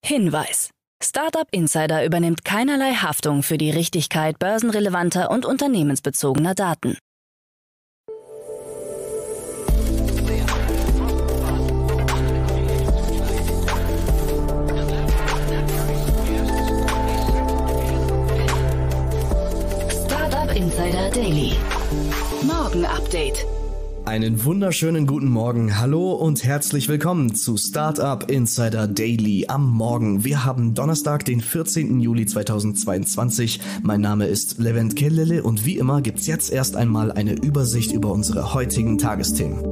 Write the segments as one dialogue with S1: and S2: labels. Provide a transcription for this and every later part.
S1: Hinweis: Startup Insider übernimmt keinerlei Haftung für die Richtigkeit börsenrelevanter und unternehmensbezogener Daten. Startup Insider Daily. Morgen Update.
S2: Einen wunderschönen guten Morgen. Hallo und herzlich willkommen zu Startup Insider Daily am Morgen. Wir haben Donnerstag, den 14. Juli 2022. Mein Name ist Levent Kellele und wie immer gibt's jetzt erst einmal eine Übersicht über unsere heutigen Tagesthemen.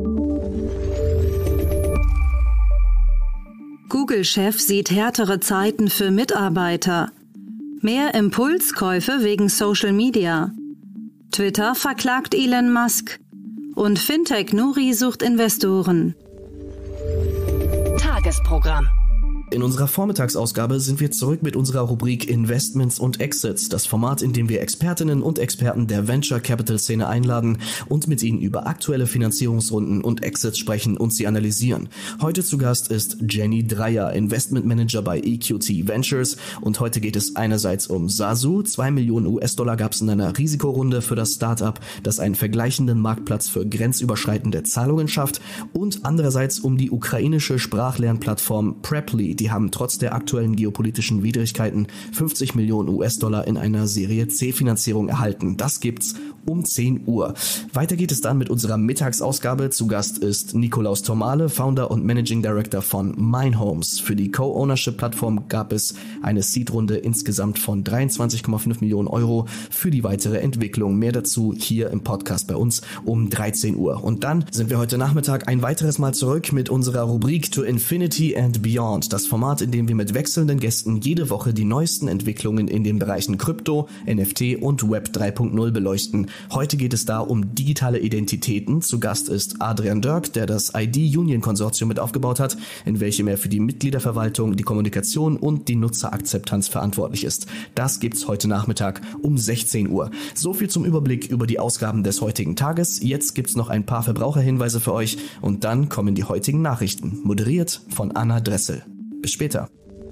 S3: Google-Chef sieht härtere Zeiten für Mitarbeiter. Mehr Impulskäufe wegen Social Media. Twitter verklagt Elon Musk. Und Fintech Nuri sucht Investoren.
S1: Tagesprogramm.
S2: In unserer Vormittagsausgabe sind wir zurück mit unserer Rubrik Investments und Exits, das Format, in dem wir Expertinnen und Experten der Venture Capital Szene einladen und mit ihnen über aktuelle Finanzierungsrunden und Exits sprechen und sie analysieren. Heute zu Gast ist Jenny Dreyer, Investment Manager bei EQT Ventures, und heute geht es einerseits um Zazu. 2 Millionen US-Dollar gab es in einer Risikorunde für das Startup, das einen vergleichenden Marktplatz für grenzüberschreitende Zahlungen schafft, und andererseits um die ukrainische Sprachlernplattform Preply. Die haben trotz der aktuellen geopolitischen Widrigkeiten 50 Millionen US-Dollar in einer Serie C-Finanzierung erhalten. Das gibt's um 10 Uhr. Weiter geht es dann mit unserer Mittagsausgabe. Zu Gast ist Nikolaus Tomale, Founder und Managing Director von Minehomes. Für die Co-Ownership-Plattform gab es eine Seed-Runde insgesamt von 23,5 Millionen Euro für die weitere Entwicklung. Mehr dazu hier im Podcast bei uns um 13 Uhr. Und dann sind wir heute Nachmittag ein weiteres Mal zurück mit unserer Rubrik To Infinity and Beyond. Das Format, in dem wir mit wechselnden Gästen jede Woche die neuesten Entwicklungen in den Bereichen Krypto, NFT und Web 3.0 beleuchten. Heute geht es da um digitale Identitäten. Zu Gast ist Adrian Dirk, der das ID-Union-Konsortium mit aufgebaut hat, in welchem er für die Mitgliederverwaltung, die Kommunikation und die Nutzerakzeptanz verantwortlich ist. Das gibt's heute Nachmittag um 16 Uhr. So viel zum Überblick über die Ausgaben des heutigen Tages. Jetzt gibt's noch ein paar Verbraucherhinweise für euch und dann kommen die heutigen Nachrichten, moderiert von Anna Dressel. Bis später.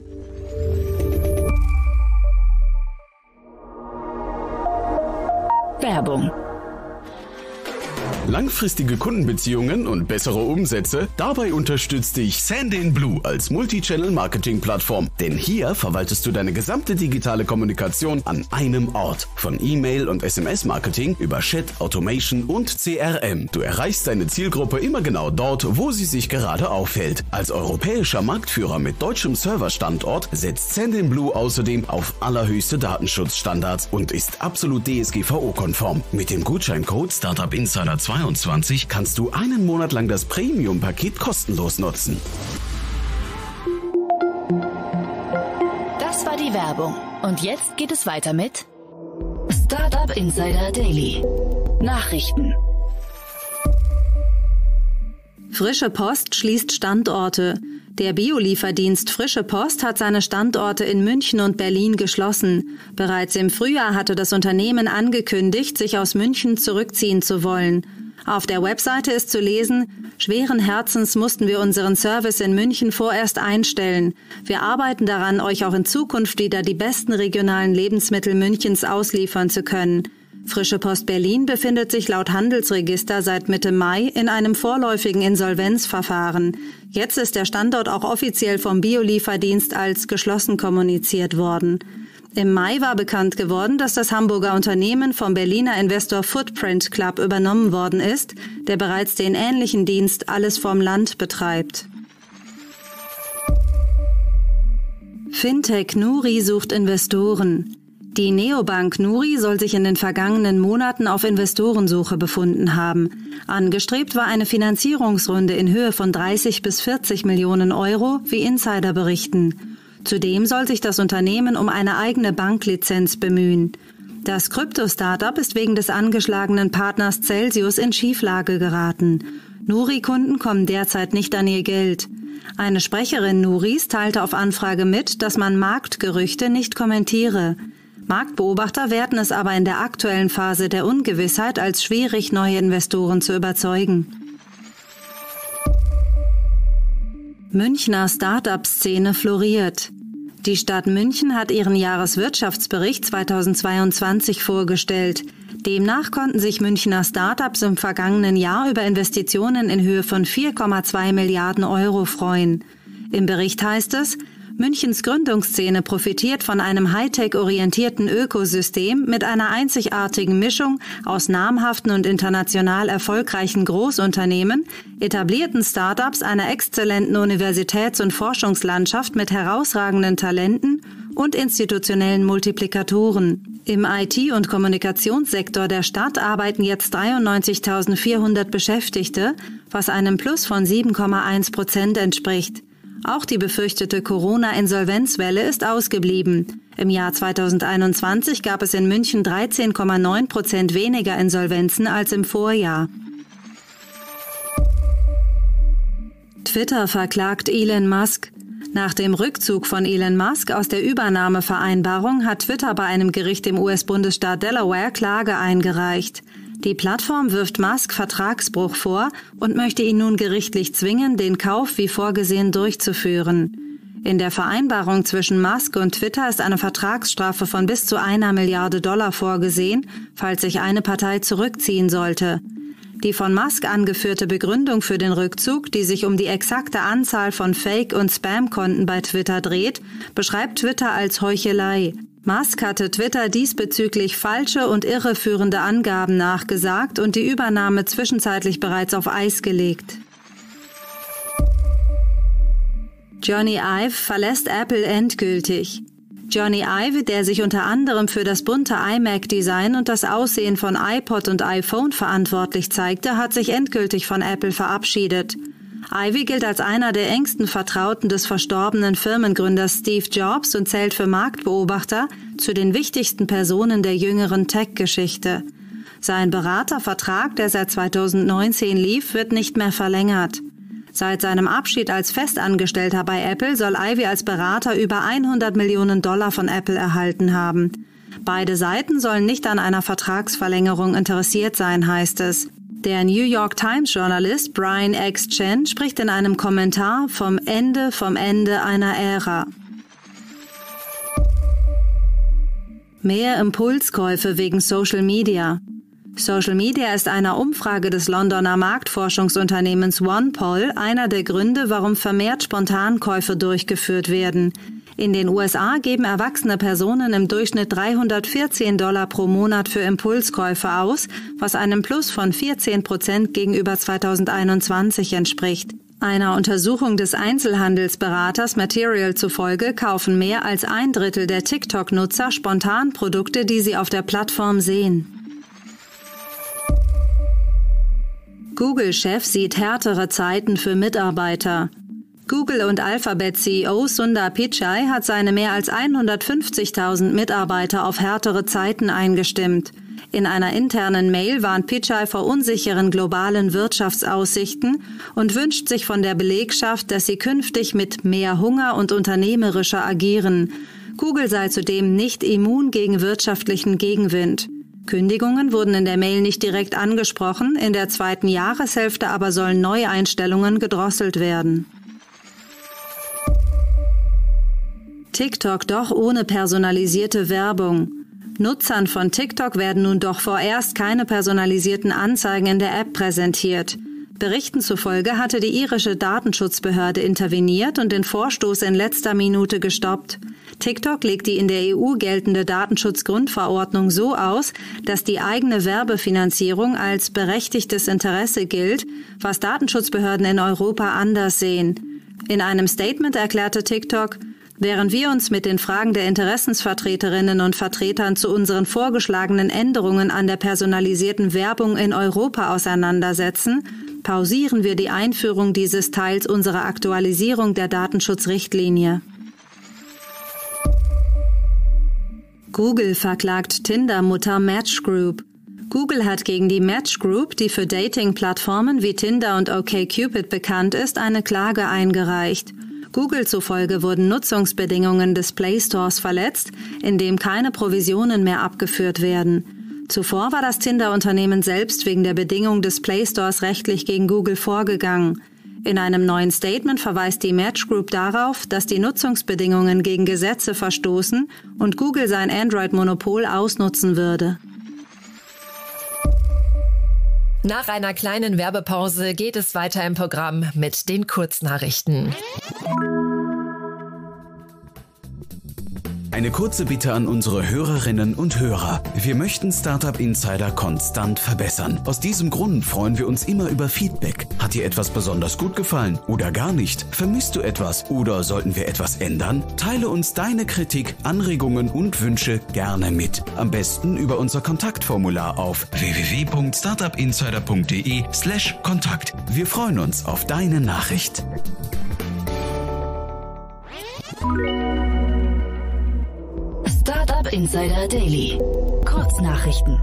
S1: Werbung.
S4: Langfristige Kundenbeziehungen und bessere Umsätze? Dabei unterstützt dich Sendinblue als Multi-Channel-Marketing-Plattform. Denn hier verwaltest du deine gesamte digitale Kommunikation an einem Ort. Von E-Mail- und SMS-Marketing über Chat, Automation und CRM. Du erreichst deine Zielgruppe immer genau dort, wo sie sich gerade aufhält. Als europäischer Marktführer mit deutschem Serverstandort setzt Sendinblue außerdem auf allerhöchste Datenschutzstandards und ist absolut DSGVO-konform. Mit dem Gutscheincode StartupInsider22 kannst du einen Monat lang das Premium-Paket kostenlos nutzen.
S1: Das war die Werbung. Und jetzt geht es weiter mit Startup Insider Daily. Nachrichten.
S3: Frische Post schließt Standorte. Der Biolieferdienst Frische Post hat seine Standorte in München und Berlin geschlossen. Bereits im Frühjahr hatte das Unternehmen angekündigt, sich aus München zurückziehen zu wollen. Auf der Webseite ist zu lesen: Schweren Herzens mussten wir unseren Service in München vorerst einstellen. Wir arbeiten daran, euch auch in Zukunft wieder die besten regionalen Lebensmittel Münchens ausliefern zu können. Frische Post Berlin befindet sich laut Handelsregister seit Mitte Mai in einem vorläufigen Insolvenzverfahren. Jetzt ist der Standort auch offiziell vom Biolieferdienst als geschlossen kommuniziert worden. Im Mai war bekannt geworden, dass das Hamburger Unternehmen vom Berliner Investor Footprint Club übernommen worden ist, der bereits den ähnlichen Dienst Alles vom Land betreibt. Fintech Nuri sucht Investoren. Die Neobank Nuri soll sich in den vergangenen Monaten auf Investorensuche befunden haben. Angestrebt war eine Finanzierungsrunde in Höhe von 30 bis 40 Millionen Euro, wie Insider berichten. Zudem soll sich das Unternehmen um eine eigene Banklizenz bemühen. Das Krypto-Startup ist wegen des angeschlagenen Partners Celsius in Schieflage geraten. Nuri-Kunden kommen derzeit nicht an ihr Geld. Eine Sprecherin Nuris teilte auf Anfrage mit, dass man Marktgerüchte nicht kommentiere. Marktbeobachter werten es aber in der aktuellen Phase der Ungewissheit als schwierig, neue Investoren zu überzeugen. Münchner Start-up-Szene floriert. Die Stadt München hat ihren Jahreswirtschaftsbericht 2022 vorgestellt. Demnach konnten sich Münchner Startups im vergangenen Jahr über Investitionen in Höhe von 4,2 Milliarden Euro freuen. Im Bericht heißt es, Münchens Gründungsszene profitiert von einem Hightech-orientierten Ökosystem mit einer einzigartigen Mischung aus namhaften und international erfolgreichen Großunternehmen, etablierten Startups, einer exzellenten Universitäts- und Forschungslandschaft mit herausragenden Talenten und institutionellen Multiplikatoren. Im IT- und Kommunikationssektor der Stadt arbeiten jetzt 93.400 Beschäftigte, was einem Plus von 7,1% entspricht. Auch die befürchtete Corona-Insolvenzwelle ist ausgeblieben. Im Jahr 2021 gab es in München 13,9% weniger Insolvenzen als im Vorjahr. Twitter verklagt Elon Musk. Nach dem Rückzug von Elon Musk aus der Übernahmevereinbarung hat Twitter bei einem Gericht im US-Bundesstaat Delaware Klage eingereicht. Die Plattform wirft Musk Vertragsbruch vor und möchte ihn nun gerichtlich zwingen, den Kauf wie vorgesehen durchzuführen. In der Vereinbarung zwischen Musk und Twitter ist eine Vertragsstrafe von bis zu $1 Milliarde vorgesehen, falls sich eine Partei zurückziehen sollte. Die von Musk angeführte Begründung für den Rückzug, die sich um die exakte Anzahl von Fake- und Spam-Konten bei Twitter dreht, beschreibt Twitter als Heuchelei. Musk hatte Twitter diesbezüglich falsche und irreführende Angaben nachgesagt und die Übernahme zwischenzeitlich bereits auf Eis gelegt. Jony Ive verlässt Apple endgültig. Jony Ive, der sich unter anderem für das bunte iMac-Design und das Aussehen von iPod und iPhone verantwortlich zeigte, hat sich endgültig von Apple verabschiedet. Ivy gilt als einer der engsten Vertrauten des verstorbenen Firmengründers Steve Jobs und zählt für Marktbeobachter zu den wichtigsten Personen der jüngeren Tech-Geschichte. Sein Beratervertrag, der seit 2019 lief, wird nicht mehr verlängert. Seit seinem Abschied als Festangestellter bei Apple soll Ivy als Berater über $100 Millionen von Apple erhalten haben. Beide Seiten sollen nicht an einer Vertragsverlängerung interessiert sein, heißt es. Der New York Times-Journalist Brian X. Chen spricht in einem Kommentar vom Ende einer Ära. Mehr Impulskäufe wegen Social Media. Social Media ist einer Umfrage des Londoner Marktforschungsunternehmens OnePoll einer der Gründe, warum vermehrt Spontankäufe durchgeführt werden. In den USA geben erwachsene Personen im Durchschnitt $314 pro Monat für Impulskäufe aus, was einem Plus von 14% gegenüber 2021 entspricht. Einer Untersuchung des Einzelhandelsberaters Material zufolge kaufen mehr als 1/3 der TikTok-Nutzer spontan Produkte, die sie auf der Plattform sehen. Google-Chef sieht härtere Zeiten für Mitarbeiter. Google und Alphabet-CEO Sundar Pichai hat seine mehr als 150.000 Mitarbeiter auf härtere Zeiten eingestimmt. In einer internen Mail warnt Pichai vor unsicheren globalen Wirtschaftsaussichten und wünscht sich von der Belegschaft, dass sie künftig mit mehr Hunger und unternehmerischer agieren. Google sei zudem nicht immun gegen wirtschaftlichen Gegenwind. Kündigungen wurden in der Mail nicht direkt angesprochen, in der zweiten Jahreshälfte aber sollen Neueinstellungen gedrosselt werden. TikTok doch ohne personalisierte Werbung. Nutzern von TikTok werden nun doch vorerst keine personalisierten Anzeigen in der App präsentiert. Berichten zufolge hatte die irische Datenschutzbehörde interveniert und den Vorstoß in letzter Minute gestoppt. TikTok legt die in der EU geltende Datenschutzgrundverordnung so aus, dass die eigene Werbefinanzierung als berechtigtes Interesse gilt, was Datenschutzbehörden in Europa anders sehen. In einem Statement erklärte TikTok: Während wir uns mit den Fragen der Interessensvertreterinnen und Vertretern zu unseren vorgeschlagenen Änderungen an der personalisierten Werbung in Europa auseinandersetzen, pausieren wir die Einführung dieses Teils unserer Aktualisierung der Datenschutzrichtlinie. Google verklagt Tinder-Mutter Match Group. Google hat gegen die Match Group, die für Dating-Plattformen wie Tinder und OkCupid bekannt ist, eine Klage eingereicht. Google zufolge wurden Nutzungsbedingungen des Play Stores verletzt, indem keine Provisionen mehr abgeführt werden. Zuvor war das Tinder-Unternehmen selbst wegen der Bedingung des Play Stores rechtlich gegen Google vorgegangen. In einem neuen Statement verweist die Match Group darauf, dass die Nutzungsbedingungen gegen Gesetze verstoßen und Google sein Android-Monopol ausnutzen würde.
S5: Nach einer kleinen Werbepause geht es weiter im Programm mit den Kurznachrichten.
S4: Eine kurze Bitte an unsere Hörerinnen und Hörer. Wir möchten Startup Insider konstant verbessern. Aus diesem Grund freuen wir uns immer über Feedback. Hat dir etwas besonders gut gefallen oder gar nicht? Vermisst du etwas oder sollten wir etwas ändern? Teile uns deine Kritik, Anregungen und Wünsche gerne mit. Am besten über unser Kontaktformular auf www.startupinsider.de/Kontakt. Wir freuen uns auf deine Nachricht.
S1: Startup Insider Daily. Kurznachrichten.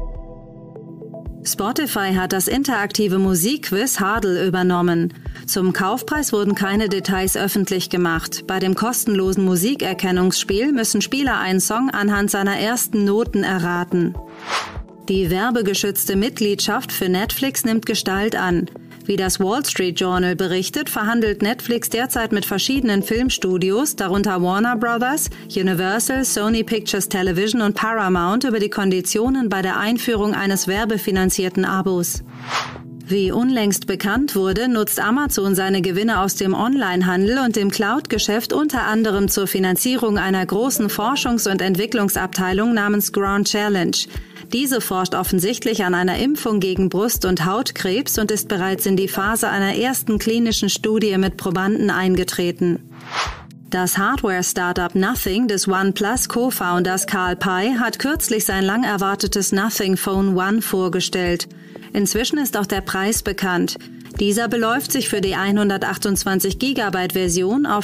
S3: Spotify hat das interaktive Musikquiz Hardle übernommen. Zum Kaufpreis wurden keine Details öffentlich gemacht. Bei dem kostenlosen Musikerkennungsspiel müssen Spieler einen Song anhand seiner ersten Noten erraten. Die werbegeschützte Mitgliedschaft für Netflix nimmt Gestalt an. Wie das Wall Street Journal berichtet, verhandelt Netflix derzeit mit verschiedenen Filmstudios, darunter Warner Brothers, Universal, Sony Pictures Television und Paramount über die Konditionen bei der Einführung eines werbefinanzierten Abos. Wie unlängst bekannt wurde, nutzt Amazon seine Gewinne aus dem Onlinehandel und dem Cloud-Geschäft unter anderem zur Finanzierung einer großen Forschungs- und Entwicklungsabteilung namens Grand Challenge. Diese forscht offensichtlich an einer Impfung gegen Brust- und Hautkrebs und ist bereits in die Phase einer ersten klinischen Studie mit Probanden eingetreten. Das Hardware-Startup Nothing des OnePlus-Co-Founders Carl Pei hat kürzlich sein lang erwartetes Nothing Phone One vorgestellt. Inzwischen ist auch der Preis bekannt. Dieser beläuft sich für die 128 GB Version auf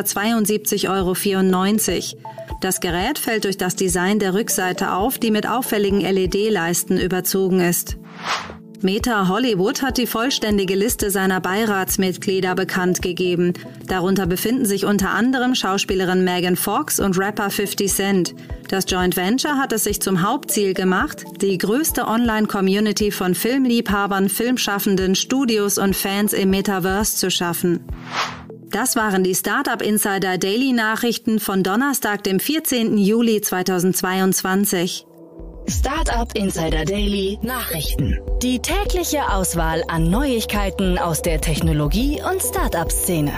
S3: 472,94 €. Das Gerät fällt durch das Design der Rückseite auf, die mit auffälligen LED-Leisten überzogen ist. Meta Hollywood hat die vollständige Liste seiner Beiratsmitglieder bekannt gegeben. Darunter befinden sich unter anderem Schauspielerin Megan Fox und Rapper 50 Cent. Das Joint Venture hat es sich zum Hauptziel gemacht, die größte Online-Community von Filmliebhabern, Filmschaffenden, Studios und Fans im Metaverse zu schaffen. Das waren die Startup Insider Daily Nachrichten von Donnerstag, dem 14. Juli 2022.
S1: Startup Insider Daily Nachrichten. Die tägliche Auswahl an Neuigkeiten aus der Technologie- und Startup-Szene.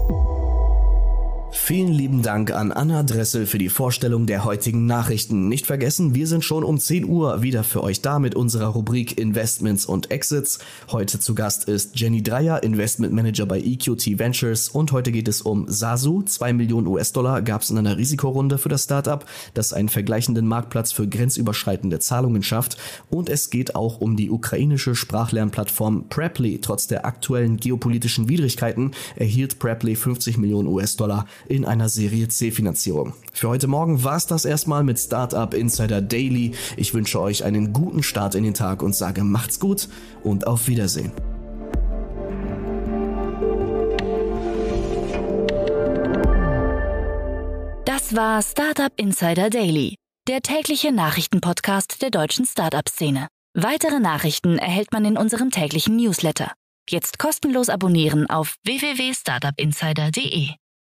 S2: Vielen lieben Dank an Anna Dressel für die Vorstellung der heutigen Nachrichten. Nicht vergessen, wir sind schon um 10 Uhr wieder für euch da mit unserer Rubrik Investments und Exits. Heute zu Gast ist Jenny Dreyer, Investment Manager bei EQT Ventures, und heute geht es um Zazu. 2 Millionen US-Dollar gab es in einer Risikorunde für das Startup, das einen vergleichenden Marktplatz für grenzüberschreitende Zahlungen schafft, und es geht auch um die ukrainische Sprachlernplattform Preply. Trotz der aktuellen geopolitischen Widrigkeiten erhielt Preply 50 Millionen US-Dollar in einer Serie C-Finanzierung. Für heute Morgen war es das erstmal mit Startup Insider Daily. Ich wünsche euch einen guten Start in den Tag und sage macht's gut und auf Wiedersehen.
S1: Das war Startup Insider Daily, der tägliche Nachrichtenpodcast der deutschen Startup-Szene. Weitere Nachrichten erhält man in unserem täglichen Newsletter. Jetzt kostenlos abonnieren auf www.startupinsider.de.